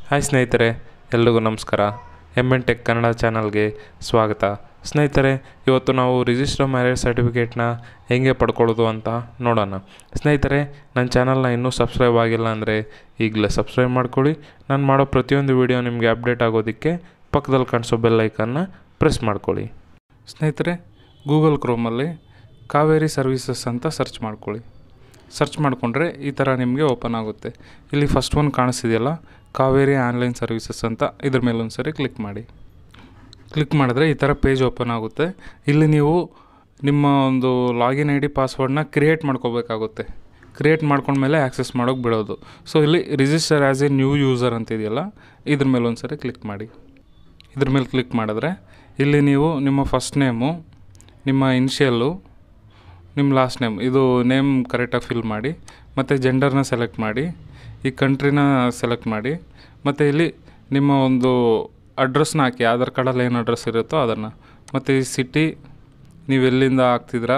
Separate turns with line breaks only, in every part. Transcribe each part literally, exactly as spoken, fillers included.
Hi ಸ್ನೇಹಿತರೆ, ಎಲ್ರಿಗೂ ನಮಸ್ಕಾರ. ಎಮ್ ಎನ್ ಟೆಕ್ ಕನ್ನಡ ಚಾನಲ್ಗೆ ಸ್ವಾಗತ. ಸ್ನೇಹಿತರೆ, ಇವತ್ತು ನಾವು ರಿಜಿಸ್ಟರ್ ಮ್ಯಾರೇಜ್ ಸರ್ಟಿಫಿಕೇಟ್ನ ಹೇಗೆ ಪಡ್ಕೊಳ್ಳೋದು ಅಂತ ನೋಡೋಣ. ಸ್ನೇಹಿತರೆ, ನನ್ನ ಚಾನಲ್ನ ಇನ್ನೂ ಸಬ್ಸ್ಕ್ರೈಬ್ ಆಗಿಲ್ಲ ಅಂದರೆ ಈಗಲೇ ಸಬ್ಸ್ಕ್ರೈಬ್ ಮಾಡ್ಕೊಳ್ಳಿ. ನಾನು ಮಾಡೋ ಪ್ರತಿಯೊಂದು ವಿಡಿಯೋ ನಿಮಗೆ ಅಪ್ಡೇಟ್ ಆಗೋದಕ್ಕೆ ಪಕ್ಕದಲ್ಲಿ ಕಾಣಿಸೋ ಬೆಲ್ ಐಕನ್ನ ಪ್ರೆಸ್ ಮಾಡ್ಕೊಳ್ಳಿ. ಸ್ನೇಹಿತರೆ, ಗೂಗಲ್ ಕ್ರೋಮಲ್ಲಿ ಕಾವೇರಿ ಸರ್ವಿಸಸ್ ಅಂತ ಸರ್ಚ್ ಮಾಡ್ಕೊಳ್ಳಿ. ಸರ್ಚ್ ಮಾಡಿಕೊಂಡ್ರೆ ಈ ಥರ ನಿಮಗೆ ಓಪನ್ ಆಗುತ್ತೆ. ಇಲ್ಲಿ ಫಸ್ಟ್ ಒನ್ ಕಾಣಿಸ್ತಿದೆಯಲ್ಲ, ಕಾವೇರಿ ಆನ್ಲೈನ್ ಸರ್ವಿಸಸ್ ಅಂತ, ಇದ್ರ ಮೇಲೆ ಒಂದು ಸರಿ ಕ್ಲಿಕ್ ಮಾಡಿ. ಕ್ಲಿಕ್ ಮಾಡಿದ್ರೆ ಈ ಥರ ಪೇಜ್ ಓಪನ್ ಆಗುತ್ತೆ. ಇಲ್ಲಿ ನೀವು ನಿಮ್ಮ ಒಂದು ಲಾಗಿನ್ ಐ ಡಿ ಪಾಸ್ವರ್ಡ್ನ ಕ್ರಿಯೇಟ್ ಮಾಡ್ಕೋಬೇಕಾಗುತ್ತೆ. ಕ್ರಿಯೇಟ್ ಮಾಡ್ಕೊಂಡ್ಮೇಲೆ ಆ್ಯಕ್ಸೆಸ್ ಮಾಡೋಕ್ಕೆ ಬಿಡೋದು. ಸೊ ಇಲ್ಲಿ register as a new user ಅಂತಿದೆಯಲ್ಲ, ಇದ್ರ ಮೇಲೆ ಒಂದು ಸರಿ ಕ್ಲಿಕ್ ಮಾಡಿ. ಇದ್ರ ಮೇಲೆ ಕ್ಲಿಕ್ ಮಾಡಿದ್ರೆ ಇಲ್ಲಿ ನೀವು ನಿಮ್ಮ ಫಸ್ಟ್ ನೇಮು, ನಿಮ್ಮ ಇನ್ಷಿಯಲ್ಲು, ನಿಮ್ಮ ಲಾಸ್ಟ್ ನೇಮ್, ಇದು ನೇಮ್ ಕರೆಕ್ಟಾಗಿ ಫಿಲ್ ಮಾಡಿ, ಮತ್ತು ಜೆಂಡರ್ನ ಸೆಲೆಕ್ಟ್ ಮಾಡಿ, ಈ ಕಂಟ್ರಿನ ಸೆಲೆಕ್ಟ್ ಮಾಡಿ, ಮತ್ತು ಇಲ್ಲಿ ನಿಮ್ಮ ಒಂದು ಅಡ್ರೆಸ್ನ ಹಾಕಿ. ಆಧಾರ್ ಕಾರ್ಡಲ್ಲಿ ಏನು ಅಡ್ರೆಸ್ ಇರುತ್ತೋ ಅದನ್ನು, ಮತ್ತು ಈ ಸಿಟಿ ನೀವು ಎಲ್ಲಿಂದ ಹಾಕ್ತಿದ್ದೀರಾ,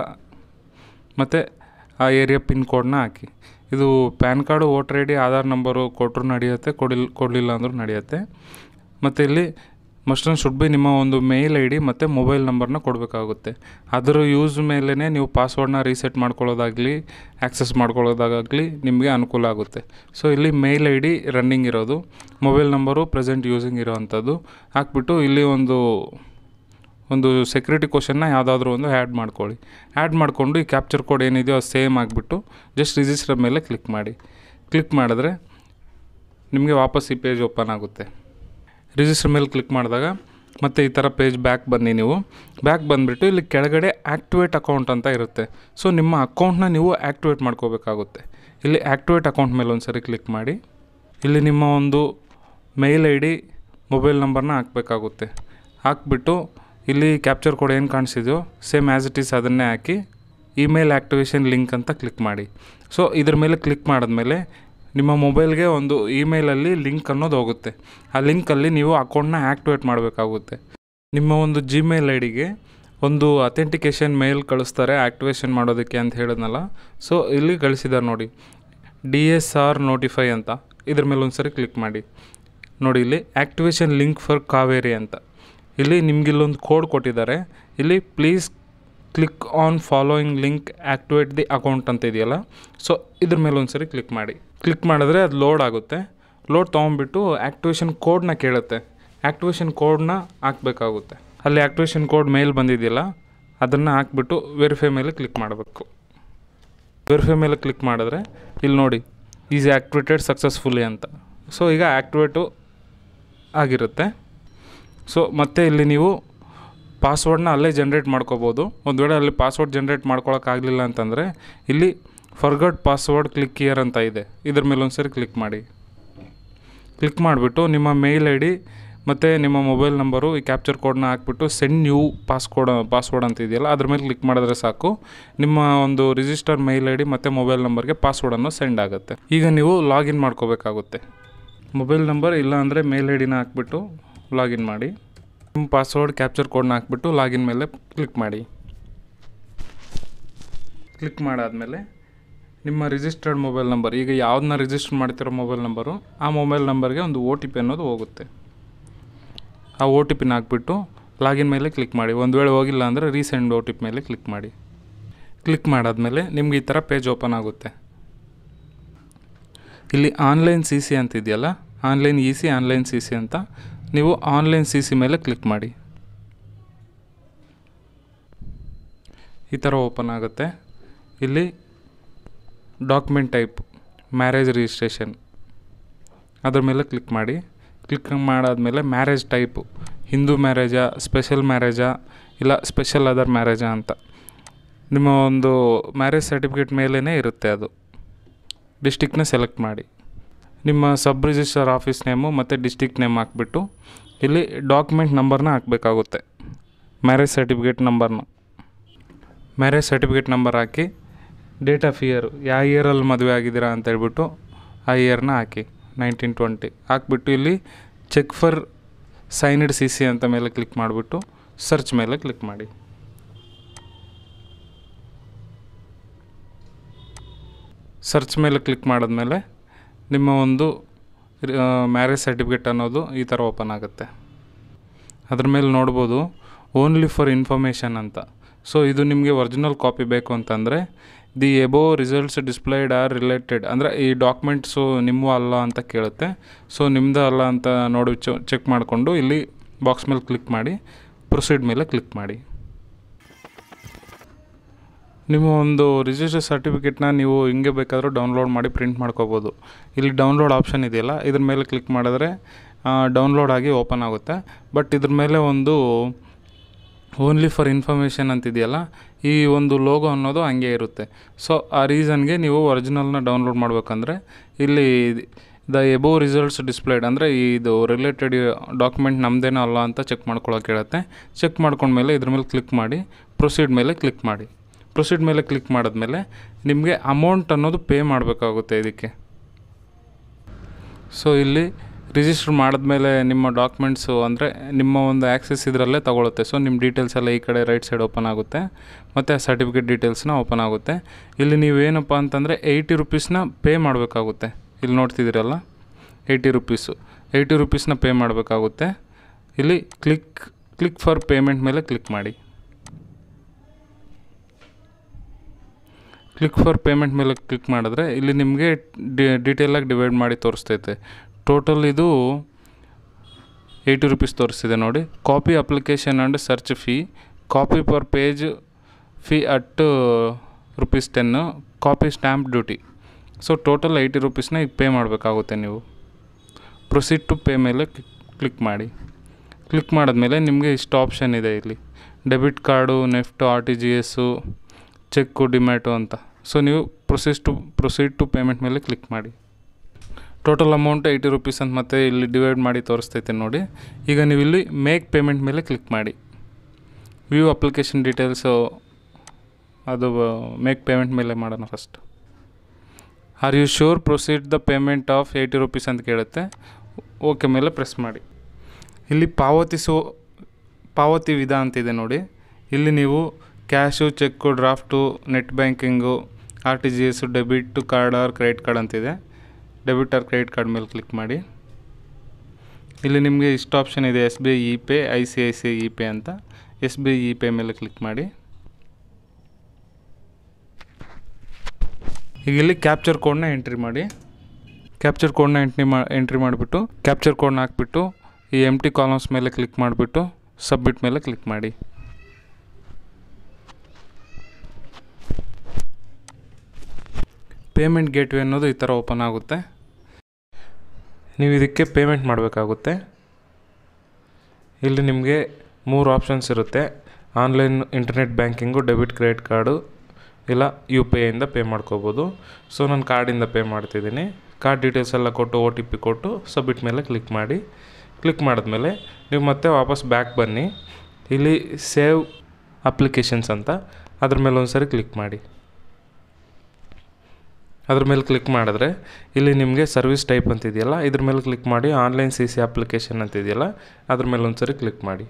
ಮತ್ತು ಆ ಏರಿಯಾ ಪಿನ್ ಕೋಡ್ನ ಹಾಕಿ. ಇದು PAN card, voter I D, Aadhaar number ಕೊಟ್ಟರು ನಡೆಯುತ್ತೆ, ಕೊಡಿಲ್ ಕೊಡಲಿಲ್ಲ ಅಂದರೂ ನಡೆಯುತ್ತೆ. ಮತ್ತು ಇಲ್ಲಿ ಮಸ್ಟ್ ಆ್ಯಂಡ್ ಶುಡ್ ಬಿ ನಿಮ್ಮ ಒಂದು ಮೇಲ್ ಐ ಡಿ ಮತ್ತು ಮೊಬೈಲ್ ನಂಬರ್ನ ಕೊಡಬೇಕಾಗುತ್ತೆ. ಅದರ ಯೂಸ್ ಮೇಲೇ ನೀವು ಪಾಸ್ವರ್ಡ್ನ ರೀಸೆಟ್ ಮಾಡ್ಕೊಳ್ಳೋದಾಗಲಿ ಆ್ಯಕ್ಸೆಸ್ ಮಾಡ್ಕೊಳ್ಳೋದಾಗಲಿ ನಿಮಗೆ ಅನುಕೂಲ ಆಗುತ್ತೆ. ಸೊ ಇಲ್ಲಿ ಮೇಲ್ ಐ ಡಿ ರನ್ನಿಂಗ್ ಇರೋದು, ಮೊಬೈಲ್ ನಂಬರು ಪ್ರೆಸೆಂಟ್ ಯೂಸಿಂಗ್ ಇರೋವಂಥದ್ದು ಹಾಕ್ಬಿಟ್ಟು ಇಲ್ಲಿ ಒಂದು ಒಂದು ಸೆಕ್ಯೂರಿಟಿ ಕ್ವಶನ್ನ ಯಾವುದಾದ್ರೂ ಒಂದು ಆ್ಯಡ್ ಮಾಡ್ಕೊಳ್ಳಿ. ಆ್ಯಡ್ ಮಾಡಿಕೊಂಡು ಈ ಕ್ಯಾಪ್ಚರ್ ಕೋಡ್ ಏನಿದೆಯೋ ಅದು ಸೇಮ್ ಆಗಿಬಿಟ್ಟು ಜಸ್ಟ್ ರಿಜಿಸ್ಟರ್ ಮೇಲೆ ಕ್ಲಿಕ್ ಮಾಡಿ. ಕ್ಲಿಕ್ ಮಾಡಿದ್ರೆ ನಿಮಗೆ ವಾಪಸ್ ಈ ಪೇಜ್ ಓಪನ್ ಆಗುತ್ತೆ. ರಿಜಿಸ್ಟರ್ ಮೇಲೆ ಕ್ಲಿಕ್ ಮಾಡಿದಾಗ ಮತ್ತು ಈ ಥರ ಪೇಜ್ ಬ್ಯಾಕ್ ಬನ್ನಿ. ನೀವು ಬ್ಯಾಕ್ ಬಂದುಬಿಟ್ಟು ಇಲ್ಲಿ ಕೆಳಗಡೆ ಆ್ಯಕ್ಟಿವೇಟ್ ಅಕೌಂಟ್ ಅಂತ ಇರುತ್ತೆ. ಸೊ ನಿಮ್ಮ ಅಕೌಂಟ್ನ ನೀವು ಆ್ಯಕ್ಟಿವೇಟ್ ಮಾಡ್ಕೋಬೇಕಾಗುತ್ತೆ. ಇಲ್ಲಿ ಆ್ಯಕ್ಟಿವೇಟ್ ಅಕೌಂಟ್ ಮೇಲೆ ಒಂದು ಸರಿ ಕ್ಲಿಕ್ ಮಾಡಿ. ಇಲ್ಲಿ ನಿಮ್ಮ ಒಂದು ಮೇಲ್ ಐ ಡಿ, ಮೊಬೈಲ್ ನಂಬರ್ನ ಹಾಕಬೇಕಾಗುತ್ತೆ. ಹಾಕ್ಬಿಟ್ಟು ಇಲ್ಲಿ ಕ್ಯಾಪ್ಚರ್ ಕೋಡ್ ಏನು ಕಾಣಿಸಿದೆಯೋ ಸೇಮ್ ಆ್ಯಸ್ ಇಟ್ ಈಸ್ ಅದನ್ನೇ ಹಾಕಿ ಇಮೇಲ್ ಆ್ಯಕ್ಟಿವೇಷನ್ ಲಿಂಕ್ ಅಂತ ಕ್ಲಿಕ್ ಮಾಡಿ. ಸೊ ಇದ್ರ ಮೇಲೆ ಕ್ಲಿಕ್ ಮಾಡಿದ್ಮೇಲೆ ನಿಮ್ಮ ಮೊಬೈಲ್ಗೆ ಒಂದು ಇಮೇಲಲ್ಲಿ ಲಿಂಕ್ ಅನ್ನೋದು ಹೋಗುತ್ತೆ. ಆ ಲಿಂಕಲ್ಲಿ ನೀವು ಅಕೌಂಟ್ನ ಆ್ಯಕ್ಟಿವೇಟ್ ಮಾಡಬೇಕಾಗುತ್ತೆ. ನಿಮ್ಮ ಒಂದು ಜಿಮೇಲ್ ಐ ಡಿಗೆ ಒಂದು ಅಥೆಂಟಿಕೇಷನ್ ಮೇಲ್ ಕಳಿಸ್ತಾರೆ ಆ್ಯಕ್ಟಿವೇಷನ್ ಮಾಡೋದಕ್ಕೆ ಅಂತ ಹೇಳಿದ್ನಲ್ಲ. ಸೊ ಇಲ್ಲಿ ಕಳಿಸಿದ್ದಾರೆ ನೋಡಿ, ಡಿ ಎಸ್ ಆರ್ ನೋಟಿಫೈ ಅಂತ. ಇದ್ರ ಮೇಲೆ ಒಂದು ಸರಿ ಕ್ಲಿಕ್ ಮಾಡಿ. ನೋಡಿ ಇಲ್ಲಿ ಆ್ಯಕ್ಟಿವೇಷನ್ ಲಿಂಕ್ ಫಾರ್ ಕಾವೇರಿ ಅಂತ. ಇಲ್ಲಿ ನಿಮಗಿಲ್ಲೊಂದು ಕೋಡ್ ಕೊಟ್ಟಿದ್ದಾರೆ. ಇಲ್ಲಿ please click on following link activate the account ಅಂತ ಇದೆಯಲ್ಲ. ಸೊ ಇದ್ರ ಮೇಲೆ ಒಂದು ಸರಿ ಕ್ಲಿಕ್ ಮಾಡಿ. ಕ್ಲಿಕ್ ಮಾಡಿದ್ರೆ ಅದು ಲೋಡ್ ಆಗುತ್ತೆ. ಲೋಡ್ ತೊಗೊಂಬಿಟ್ಟು ಆ್ಯಕ್ಟಿವೇಷನ್ ಕೋಡ್ನ ಕೇಳುತ್ತೆ. ಆ್ಯಕ್ಟಿವೇಷನ್ ಕೋಡ್ನ ಹಾಕಬೇಕಾಗುತ್ತೆ. ಅಲ್ಲಿ ಆ್ಯಕ್ಟಿವೇಷನ್ ಕೋಡ್ ಮೇಲ್ ಬಂದಿದೆಯಲ್ಲ, ಅದನ್ನು ಹಾಕ್ಬಿಟ್ಟು ವೆರಿಫೈ ಮೇಲೆ ಕ್ಲಿಕ್ ಮಾಡಬೇಕು. ವೆರಿಫೈ ಮೇಲೆ ಕ್ಲಿಕ್ ಮಾಡಿದ್ರೆ ಇಲ್ಲಿ ನೋಡಿ, ಈಸ್ ಆ್ಯಕ್ಟಿವೇಟೆಡ್ ಸಕ್ಸಸ್ಫುಲಿ ಅಂತ. ಸೊ ಈಗ ಆ್ಯಕ್ಟಿವೇಟು ಆಗಿರುತ್ತೆ. ಸೊ ಮತ್ತೆ ಇಲ್ಲಿ ನೀವು ಪಾಸ್ವರ್ಡ್ನ ಅಲ್ಲೇ ಜನ್ರೇಟ್ ಮಾಡ್ಕೋಬೋದು. ಒಂದು ವೇಳೆ ಅಲ್ಲಿ ಪಾಸ್ವರ್ಡ್ ಜನ್ರೇಟ್ ಮಾಡ್ಕೊಳಕ್ಕಾಗಲಿಲ್ಲ ಅಂತಂದರೆ ಇಲ್ಲಿ ಫರ್ಗಟ್ ಪಾಸ್ವರ್ಡ್ ಕ್ಲಿಕ್ ಹಿಯರ್ ಅಂತ ಇದೆ. ಇದ್ರ ಮೇಲೆ ಒಂದು ಸರಿ ಕ್ಲಿಕ್ ಮಾಡಿ. ಕ್ಲಿಕ್ ಮಾಡಿಬಿಟ್ಟು ನಿಮ್ಮ ಮೇಲ್ ಐ ಡಿ ಮತ್ತು ನಿಮ್ಮ ಮೊಬೈಲ್ ನಂಬರು, ಈ ಕ್ಯಾಪ್ಚರ್ ಕೋಡ್ನ ಹಾಕ್ಬಿಟ್ಟು ಸೆಂಡ್ ನ್ಯೂ ಪಾಸ್ಕೋಡ್ ಪಾಸ್ವರ್ಡ್ ಅಂತ ಇದೆಯಲ್ಲ ಅದ್ರ ಮೇಲೆ ಕ್ಲಿಕ್ ಮಾಡಿದ್ರೆ ಸಾಕು, ನಿಮ್ಮ ಒಂದು ರಿಜಿಸ್ಟರ್ ಮೇಲ್ ಐ ಡಿ ಮತ್ತು ಮೊಬೈಲ್ ನಂಬರ್ಗೆ ಪಾಸ್ವರ್ಡನ್ನು ಸೆಂಡ್ ಆಗುತ್ತೆ. ಈಗ ನೀವು ಲಾಗಿನ್ ಮಾಡ್ಕೋಬೇಕಾಗುತ್ತೆ. ಮೊಬೈಲ್ ನಂಬರ್ ಇಲ್ಲ ಅಂದರೆ ಮೇಲ್ ಐ ಡಿನ ಹಾಕ್ಬಿಟ್ಟು ಲಾಗಿನ್ ಮಾಡಿ. ನಿಮ್ಮ ಪಾಸ್ವರ್ಡ್ ಕ್ಯಾಪ್ಚರ್ ಕೋಡ್ನ ಹಾಕ್ಬಿಟ್ಟು ಲಾಗಿನ್ ಮೇಲೆ ಕ್ಲಿಕ್ ಮಾಡಿ. ಕ್ಲಿಕ್ ಮಾಡಾದಮೇಲೆ ನಿಮ್ಮ ರಿಜಿಸ್ಟರ್ಡ್ ಮೊಬೈಲ್ ನಂಬರ್, ಈಗ ಯಾವುದನ್ನ ರಿಜಿಸ್ಟರ್ ಮಾಡ್ತಿರೋ ಮೊಬೈಲ್ ನಂಬರು, ಆ ಮೊಬೈಲ್ ನಂಬರ್ಗೆ ಒಂದು ಒ ಟಿ ಪಿ ಅನ್ನೋದು ಹೋಗುತ್ತೆ. ಆ ಒ ಟಿ ಪಿನ ಹಾಕ್ಬಿಟ್ಟು ಲಾಗಿನ್ ಮೇಲೆ ಕ್ಲಿಕ್ ಮಾಡಿ. ಒಂದು ವೇಳೆ ಹೋಗಿಲ್ಲ ಅಂದರೆ ರೀಸೆಂಡ್ ಒ ಟಿ ಪಿ ಮೇಲೆ ಕ್ಲಿಕ್ ಮಾಡಿ. ಕ್ಲಿಕ್ ಮಾಡಾದಮೇಲೆ ನಿಮ್ಗೆ ಈ ಥರ ಪೇಜ್ ಓಪನ್ ಆಗುತ್ತೆ. ಇಲ್ಲಿ ಆನ್ಲೈನ್ ಸಿ ಸಿ ಅಂತ ಇದೆಯಲ್ಲ, online E C, online C C ಅಂತ, ನೀವು ಆನ್ಲೈನ್ ಸಿ ಸಿ ಮೇಲೆ ಕ್ಲಿಕ್ ಮಾಡಿ. ಈ ಥರ ಓಪನ್ ಆಗುತ್ತೆ. ಇಲ್ಲಿ ಡಾಕ್ಯುಮೆಂಟ್ ಟೈಪ್ ಮ್ಯಾರೇಜ್ ರಿಜಿಸ್ಟ್ರೇಷನ್, ಅದ್ರ ಮೇಲೆ ಕ್ಲಿಕ್ ಮಾಡಿ. ಕ್ಲಿಕ್ ಮಾಡಾದಮೇಲೆ ಮ್ಯಾರೇಜ್ ಟೈಪು ಹಿಂದೂ ಮ್ಯಾರೇಜಾ, ಸ್ಪೆಷಲ್ ಮ್ಯಾರೇಜಾ, ಇಲ್ಲ ಸ್ಪೆಷಲ್ ಅದರ್ ಮ್ಯಾರೇಜಾ ಅಂತ ನಿಮ್ಮ ಒಂದು ಮ್ಯಾರೇಜ್ ಸರ್ಟಿಫಿಕೇಟ್ ಮೇಲೇ ಇರುತ್ತೆ. ಅದು ಡಿಸ್ಟಿಕ್ನ ಸೆಲೆಕ್ಟ್ ಮಾಡಿ. ನಿಮ್ಮ ಸಬ್ ರಿಜಿಸ್ಟರ್ ಆಫೀಸ್ ನೇಮು ಮತ್ತು ಡಿಸ್ಟಿಕ್ ನೇಮ್ ಹಾಕ್ಬಿಟ್ಟು ಇಲ್ಲಿ ಡಾಕ್ಯುಮೆಂಟ್ ನಂಬರ್ನ ಹಾಕಬೇಕಾಗುತ್ತೆ. ಮ್ಯಾರೇಜ್ ಸರ್ಟಿಫಿಕೇಟ್ ನಂಬರ್ನ ಮ್ಯಾರೇಜ್ ಸರ್ಟಿಫಿಕೇಟ್ ನಂಬರ್ ಹಾಕಿ, ಡೇಟ್ ಆಫ್ ಇಯರು, ಯಾವ ಇಯರಲ್ಲಿ ಮದುವೆ ಆಗಿದ್ದೀರಾ ಅಂತ ಹೇಳ್ಬಿಟ್ಟು ಆ ಇಯರ್ನ ಹಾಕಿ, ನೈನ್ಟೀನ್ ಟ್ವೆಂಟಿ ಹಾಕ್ಬಿಟ್ಟು ಇಲ್ಲಿ check for signed C C ಅಂತ ಮೇಲೆ ಕ್ಲಿಕ್ ಮಾಡಿಬಿಟ್ಟು ಸರ್ಚ್ ಮೇಲೆ ಕ್ಲಿಕ್ ಮಾಡಿ. ಸರ್ಚ್ ಮೇಲೆ ಕ್ಲಿಕ್ ಮಾಡಿದ್ಮೇಲೆ ನಿಮ್ಮ ಒಂದು
ಮ್ಯಾರೇಜ್ ಸರ್ಟಿಫಿಕೇಟ್ ಅನ್ನೋದು ಈ ಥರ ಓಪನ್ ಆಗುತ್ತೆ. ಅದ್ರ ಮೇಲೆ ನೋಡ್ಬೋದು ಓನ್ಲಿ ಫಾರ್ ಇನ್ಫಾರ್ಮೇಷನ್ ಅಂತ. ಸೊ ಇದು ನಿಮಗೆ ಒರಿಜಿನಲ್ ಕಾಪಿ ಬೇಕು ಅಂತಂದರೆ the above results displayed are related ಅಂದರೆ ಈ ಡಾಕ್ಯುಮೆಂಟ್ಸು ನಿಮ್ಮೂ ಅಲ್ಲ ಅಂತ ಕೇಳುತ್ತೆ. ಸೊ ನಿಮ್ಮದು ಅಲ್ಲ ಅಂತ ನೋಡಿ ಚೆಕ್ ಮಾಡಿಕೊಂಡು ಇಲ್ಲಿ ಬಾಕ್ಸ್ ಮೇಲೆ ಕ್ಲಿಕ್ ಮಾಡಿ ಪ್ರೊಸೀಡ್ ಮೇಲೆ ಕ್ಲಿಕ್ ಮಾಡಿ. ನಿಮ್ಮ ಒಂದು ರಿಜಿಸ್ಟರ್ ಸರ್ಟಿಫಿಕೇಟ್ನ ನೀವು ಹಿಂಗೆ ಬೇಕಾದರೂ ಡೌನ್ಲೋಡ್ ಮಾಡಿ ಪ್ರಿಂಟ್ ಮಾಡ್ಕೋಬೋದು. ಇಲ್ಲಿ ಡೌನ್ಲೋಡ್ ಆಪ್ಷನ್ ಇದೆಯಲ್ಲ, ಇದ್ರ ಮೇಲೆ ಕ್ಲಿಕ್ ಮಾಡಿದ್ರೆ ಡೌನ್ಲೋಡ್ ಆಗಿ ಓಪನ್ ಆಗುತ್ತೆ. ಬಟ್ ಇದ್ರ ಮೇಲೆ ಒಂದು ಓನ್ಲಿ ಫಾರ್ ಇನ್ಫಾರ್ಮೇಷನ್ ಅಂತಿದೆಯಲ್ಲ, ಈ ಒಂದು ಲೋಗೋ ಅನ್ನೋದು ಹಂಗೆ ಇರುತ್ತೆ. ಸೊ ಆ ರೀಸನ್ಗೆ ನೀವು ಒರಿಜಿನಲ್ನ ಡೌನ್ಲೋಡ್ ಮಾಡಬೇಕಂದ್ರೆ ಇಲ್ಲಿ ದ ಎಬೋ ರಿಸಲ್ಟ್ಸ್ ಡಿಸ್ಪ್ಲೇಡ್ ಅಂದರೆ ಇದು ರಿಲೇಟೆಡ್ ಡಾಕ್ಯುಮೆಂಟ್ ನಮ್ಮದೇನೋ ಅಲ್ಲ ಅಂತ ಚೆಕ್ ಮಾಡ್ಕೊಳ್ಳೋಕೆ ಹೇಳುತ್ತೆ. ಚೆಕ್ ಮಾಡ್ಕೊಂಡ್ಮೇಲೆ ಇದ್ರ ಮೇಲೆ ಕ್ಲಿಕ್ ಮಾಡಿ ಪ್ರೊಸೀಡ್ ಮೇಲೆ ಕ್ಲಿಕ್ ಮಾಡಿ. ಪ್ರೊಸೀಡ್ ಮೇಲೆ ಕ್ಲಿಕ್ ಮಾಡಿದ್ಮೇಲೆ ನಿಮಗೆ ಅಮೌಂಟ್ ಅನ್ನೋದು ಪೇ ಮಾಡಬೇಕಾಗುತ್ತೆ ಇದಕ್ಕೆ. ಸೊ ಇಲ್ಲಿ ರಿಜಿಸ್ಟರ್ ಮಾಡಿದ್ಮೇಲೆ ನಿಮ್ಮ ಡಾಕ್ಯುಮೆಂಟ್ಸು ಅಂದರೆ ನಿಮ್ಮ ಒಂದು ಆ್ಯಕ್ಸೆಸ್ ಇದರಲ್ಲೇ ತೊಗೊಳುತ್ತೆ. ಸೊ ನಿಮ್ಮ ಡೀಟೇಲ್ಸ್ ಎಲ್ಲ ಈ ಕಡೆ ರೈಟ್ ಸೈಡ್ ಓಪನ್ ಆಗುತ್ತೆ ಮತ್ತು ಆ ಸರ್ಟಿಫಿಕೇಟ್ ಡೀಟೇಲ್ಸ್ನ ಓಪನ್ ಆಗುತ್ತೆ. ಇಲ್ಲಿ ನೀವೇನಪ್ಪ ಅಂತಂದರೆ ಏಯ್ಟಿ ರುಪೀಸ್ನ ಪೇ ಮಾಡಬೇಕಾಗುತ್ತೆ. ಇಲ್ಲಿ ನೋಡ್ತಿದ್ದೀರಲ್ಲ ಏಯ್ಟಿ ರುಪೀಸು ಏಯ್ಟಿ ರುಪೀಸ್ನ ಪೇ ಮಾಡಬೇಕಾಗುತ್ತೆ. ಇಲ್ಲಿ ಕ್ಲಿಕ್ ಕ್ಲಿಕ್ ಫಾರ್ ಪೇಮೆಂಟ್ ಮೇಲೆ ಕ್ಲಿಕ್ ಮಾಡಿ. ಕ್ಲಿಕ್ ಫಾರ್ ಪೇಮೆಂಟ್ ಮೇಲೆ ಕ್ಲಿಕ್ ಮಾಡಿದ್ರೆ ಇಲ್ಲಿ ನಿಮಗೆ ಡಿ ಡೀಟೇಲಾಗಿ ಡಿವೈಡ್ ಮಾಡಿ ತೋರಿಸ್ತೈತೆ. ಟೋಟಲ್ ಇದು ಏಯ್ಟಿ ರುಪೀಸ್ ತೋರಿಸ್ತಿದೆ ನೋಡಿ. Copy application and search fee, copy per page fee at rupees ten, copy stamp duty. So total eighty ರುಪೀಸ್ನ ಈಗ ಪೇ ಮಾಡಬೇಕಾಗುತ್ತೆ ನೀವು. ಪ್ರೊಸೀಡ್ ಟು ಪೇ ಮೇಲೆ ಕ್ಲಿಕ್ ಮಾಡಿ. ಕ್ಲಿಕ್ ಮಾಡಿದ್ಮೇಲೆ ನಿಮಗೆ ಇಷ್ಟು ಆಪ್ಷನ್ ಇದೆ ಇಲ್ಲಿ, debit card, NEFT, R T G S, cheque, demat ಅಂತ. ಸೊ ನೀವು proceed to proceed to payment ಮೇಲೆ ಕ್ಲಿಕ್ ಮಾಡಿ. ಟೋಟಲ್ ಅಮೌಂಟ್ ಏಯ್ಟಿ ರುಪೀಸ್ ಅಂತ ಮತ್ತೆ ಇಲ್ಲಿ ಡಿವೈಡ್ ಮಾಡಿ ತೋರಿಸ್ತೈತೆ ನೋಡಿ. ಈಗ ನೀವು ಇಲ್ಲಿ ಮೇಕ್ ಪೇಮೆಂಟ್ ಮೇಲೆ ಕ್ಲಿಕ್ ಮಾಡಿ. ವ್ಯೂ ಅಪ್ಲಿಕೇಶನ್ ಡೀಟೇಲ್ಸು ಅದು ಮೇಕ್ ಪೇಮೆಂಟ್ ಮೇಲೆ ಮಾಡೋಣ first. Are you sure proceed the payment of eighty rupees ಅಂತ ಕೇಳುತ್ತೆ. ಓಕೆ ಮೇಲೆ ಪ್ರೆಸ್ ಮಾಡಿ. ಇಲ್ಲಿ ಪಾವತಿಸೋ ಪಾವತಿ ವಿಧ ಅಂತಿದೆ ನೋಡಿ. ಇಲ್ಲಿ ನೀವು cash, cheque, draft, net banking, R T G S, debit card or credit card ಅಂತಿದೆ. ಡೆಬಿಟ್ ಆರ್ ಕ್ರೆಡಿಟ್ ಕಾರ್ಡ್ ಮೇಲೆ ಕ್ಲಿಕ್ ಮಾಡಿ. ಇಲ್ಲಿ ನಿಮಗೆ ಇಷ್ಟು ಆಪ್ಷನ್ ಇದೆ, S B I e pay, I C I C I e pay ಅಂತ. S B I e pay ಮೇಲೆ click ಮಾಡಿ. ಈಗ ಇಲ್ಲಿ ಕ್ಯಾಪ್ಚರ್ ಕೋಡ್ನ ಎಂಟ್ರಿ ಮಾಡಿ. ಕ್ಯಾಪ್ಚರ್ ಕೋಡ್ನ ಎಂಟ್ರಿ ಮಾ ಎಂಟ್ರಿ ಮಾಡಿಬಿಟ್ಟು ಕ್ಯಾಪ್ಚರ್ ಕೋಡ್ನ ಹಾಕ್ಬಿಟ್ಟು ಈ ಎಮ್ ಟಿ ಕಾಲಮ್ಸ್ ಮೇಲೆ ಕ್ಲಿಕ್ ಮಾಡಿಬಿಟ್ಟು ಸಬ್ಮಿಟ್ ಮೇಲೆ ಕ್ಲಿಕ್ ಮಾಡಿ. ಪೇಮೆಂಟ್ ಗೇಟ್ವೇ ಅನ್ನೋದು ಈ ಥರ ಓಪನ್ ಆಗುತ್ತೆ. ನೀವು ಇದಕ್ಕೆ ಪೇಮೆಂಟ್ ಮಾಡಬೇಕಾಗುತ್ತೆ. ಇಲ್ಲಿ ನಿಮಗೆ ಮೂರು ಆಪ್ಷನ್ಸ್ ಇರುತ್ತೆ, online internet banking, debit credit card, ಇಲ್ಲ ಯು ಪಿ ಐಯಿಂದ ಪೇ ಮಾಡ್ಕೋಬೋದು. ಸೊ ನಾನು ಕಾರ್ಡಿಂದ ಪೇ ಮಾಡ್ತಿದ್ದೀನಿ. ಕಾರ್ಡ್ ಡೀಟೇಲ್ಸ್ ಎಲ್ಲ ಕೊಟ್ಟು ಒ ಟಿ ಪಿ ಕೊಟ್ಟು ಸಬ್ಮಿಟ್ ಮೇಲೆ ಕ್ಲಿಕ್ ಮಾಡಿ. ಕ್ಲಿಕ್ ಮಾಡಿದ್ಮೇಲೆ ನೀವು ಮತ್ತೆ ವಾಪಸ್ ಬ್ಯಾಕ್ ಬನ್ನಿ. ಇಲ್ಲಿ ಸೇವ್ ಅಪ್ಲಿಕೇಶನ್ಸ್ ಅಂತ ಅದ್ರ ಮೇಲೆ ಒಂದು ಸರಿ ಕ್ಲಿಕ್ ಮಾಡಿ. ಅದ್ರ ಮೇಲೆ ಕ್ಲಿಕ್ ಮಾಡಿದ್ರೆ ಇಲ್ಲಿ ನಿಮಗೆ ಸರ್ವಿಸ್ ಟೈಪ್ ಅಂತಿದೆಯಲ್ಲ, ಇದ್ರ ಮೇಲೆ ಕ್ಲಿಕ್ ಮಾಡಿ. ಆನ್ಲೈನ್ ಸಿ ಸಿ ಅಪ್ಲಿಕೇಶನ್ ಅಂತಿದೆಯಲ್ಲ, ಅದ್ರ ಮೇಲೆ ಒಂದು ಸರಿ ಕ್ಲಿಕ್ ಮಾಡಿ.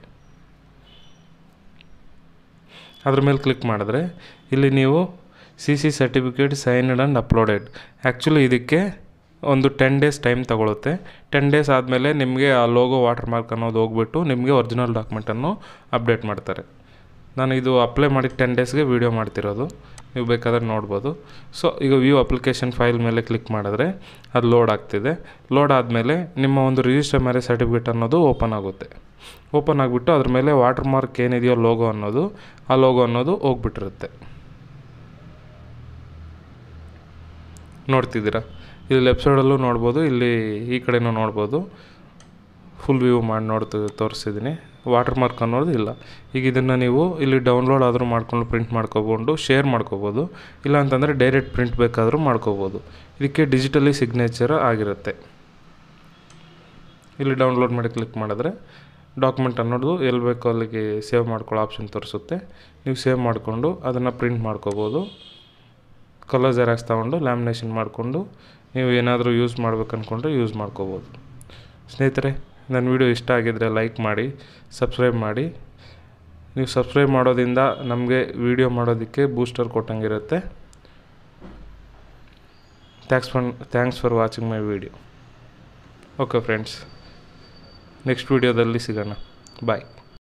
ಅದ್ರ ಮೇಲೆ ಕ್ಲಿಕ್ ಮಾಡಿದ್ರೆ ಇಲ್ಲಿ ನೀವು C C certificate signed and uploaded. Actually ಇದಕ್ಕೆ ಒಂದು ಟೆನ್ ಡೇಸ್ ಟೈಮ್ ತೊಗೊಳುತ್ತೆ. ಟೆನ್ ಡೇಸ್ ಆದಮೇಲೆ ನಿಮಗೆ ಆ ಲೋಗೋ ವಾಟರ್ ಮಾರ್ಕ್ ಅನ್ನೋದು ಹೋಗ್ಬಿಟ್ಟು ನಿಮಗೆ ಒರಿಜಿನಲ್ ಡಾಕ್ಯುಮೆಂಟನ್ನು ಅಪ್ಡೇಟ್ ಮಾಡ್ತಾರೆ. ನಾನು ಇದು ಅಪ್ಲೈ ಮಾಡಿ ಟೆನ್ ಡೇಸ್ಗೆ ವೀಡಿಯೋ ಮಾಡ್ತಿರೋದು, ನೀವು ಬೇಕಾದ್ರೆ ನೋಡ್ಬೋದು. ಸೊ ಈಗ ವ್ಯೂ ಅಪ್ಲಿಕೇಶನ್ ಫೈಲ್ ಮೇಲೆ ಕ್ಲಿಕ್ ಮಾಡಿದ್ರೆ ಅದು ಲೋಡ್ ಆಗ್ತಿದೆ. ಲೋಡ್ ಆದಮೇಲೆ ನಿಮ್ಮ ಒಂದು ರಿಜಿಸ್ಟರ್ ಮ್ಯಾರೇಜ್ ಸರ್ಟಿಫಿಕೇಟ್ ಅನ್ನೋದು ಓಪನ್ ಆಗುತ್ತೆ. ಓಪನ್ ಆಗಿಬಿಟ್ಟು ಅದ್ರ ಮೇಲೆ ವಾಟರ್ ಮಾರ್ಕ್ ಏನಿದೆಯೋ ಲೋಗೋ ಅನ್ನೋದು, ಆ ಲೋಗೋ ಅನ್ನೋದು ಹೋಗ್ಬಿಟ್ಟಿರುತ್ತೆ. ನೋಡ್ತಿದ್ದೀರಾ, ಇಲ್ಲಿ ಲೆಫ್ಟ್ ಸೈಡಲ್ಲೂ ನೋಡ್ಬೋದು, ಇಲ್ಲಿ ಈ ಕಡೆನೂ ನೋಡ್ಬೋದು. ಫುಲ್ ವ್ಯೂ ಮಾಡಿ ನೋಡ್ತು ತೋರಿಸಿದ್ದೀನಿ. ವಾಟರ್ ಮಾರ್ಕ್ ಅನ್ನೋದು ಇಲ್ಲ. ಈಗ ಇದನ್ನು ನೀವು ಇಲ್ಲಿ ಡೌನ್ಲೋಡ್ ಆದರೂ ಮಾಡ್ಕೊಂಡು ಪ್ರಿಂಟ್ ಮಾಡ್ಕೊಬೋದು, ಶೇರ್ ಮಾಡ್ಕೋಬೋದು. ಇಲ್ಲ ಅಂತಂದರೆ ಡೈರೆಕ್ಟ್ ಪ್ರಿಂಟ್ ಬೇಕಾದರೂ ಮಾಡ್ಕೋಬೋದು. ಇದಕ್ಕೆ ಡಿಜಿಟಲಿ ಸಿಗ್ನೇಚರ್ ಆಗಿರುತ್ತೆ. ಇಲ್ಲಿ ಡೌನ್ಲೋಡ್ ಮಾಡಿ ಕ್ಲಿಕ್ ಮಾಡಿದ್ರೆ ಡಾಕ್ಯುಮೆಂಟ್ ಅನ್ನೋದು ಎಲ್ಲಿ ಬೇಕೋ ಅಲ್ಲಿಗೆ ಸೇವ್ ಮಾಡ್ಕೊಳ್ಳೋ ಆಪ್ಷನ್ ತೋರಿಸುತ್ತೆ. ನೀವು ಸೇವ್ ಮಾಡಿಕೊಂಡು ಅದನ್ನು ಪ್ರಿಂಟ್ ಮಾಡ್ಕೋಬೋದು. ಕಲರ್ ಜೆರಾಕ್ಸ್ ತೊಗೊಂಡು ಲ್ಯಾಮಿನೇಷನ್ ಮಾಡಿಕೊಂಡು ನೀವು ಏನಾದರೂ ಯೂಸ್ ಮಾಡ್ಬೇಕು ಅಂದ್ಕೊಂಡ್ರೆ ಯೂಸ್ ಮಾಡ್ಕೋಬೋದು. ಸ್ನೇಹಿತರೆ, ನನ್ನ ವಿಡಿಯೋ ಇಷ್ಟ ಆಗಿದ್ದರೆ ಲೈಕ್ ಮಾಡಿ, ಸಬ್ಸ್ಕ್ರೈಬ್ ಮಾಡಿ. ನೀವು ಸಬ್ಸ್ಕ್ರೈಬ್ ಮಾಡೋದ್ರಿಂದ ನಮಗೆ ವಿಡಿಯೋ ಮಾಡೋದಕ್ಕೆ ಬೂಸ್ಟರ್ ಕೊಟ್ಟಂಗಿರುತ್ತೆ. Thanks for thanks for watching my video.
Okay friends, next ವೀಡಿಯೋದಲ್ಲಿ ಸಿಗೋಣ. ಬಾಯ್.